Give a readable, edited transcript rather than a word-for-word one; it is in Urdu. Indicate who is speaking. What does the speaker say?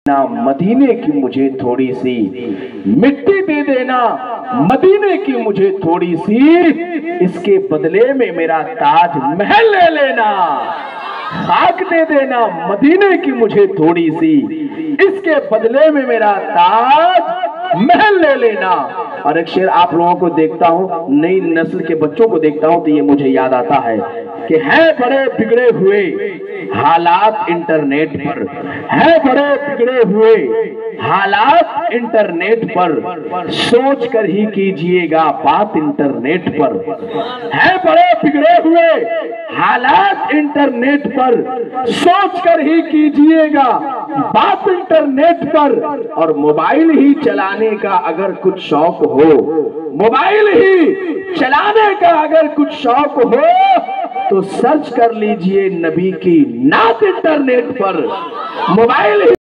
Speaker 1: مدینے کی مجھے تھوڑی سی مٹی دے دینا، مدینے کی مجھے تھوڑی سی، اس کے بدلے میں میرا تاج محل لے لینا۔ خاک دے دینا مدینے کی مجھے تھوڑی سی، اس کے بدلے میں میرا تاج محل لے لینا۔ اور ایک شعر آپ لوگوں کو دیکھتا ہوں، نئی نسل کے بچوں کو دیکھتا ہوں تو یہ مجھے یاد آتا ہے کہ ہیں بڑے بگڑے ہوئے حالات انٹرنیٹ پر، ہیں بڑے بگڑے ہوئے حالات انٹرنیٹ پر، سوچ کر ہی کیجئے گا بات انٹرنیٹ پر۔ ہیں بڑے بگڑے ہوئے حالات انٹرنیٹ پر، سوچ کر ہی کیجئے گا بات انٹرنیٹ پر۔ اور موبائل ہی چلانے کا اگر کچھ شوق ہو، موبائل ہی چلانے کا اگر کچھ شوق ہو تو سرچ کر لیجئے نبی کی نعت انٹرنیٹ پر۔ موبائل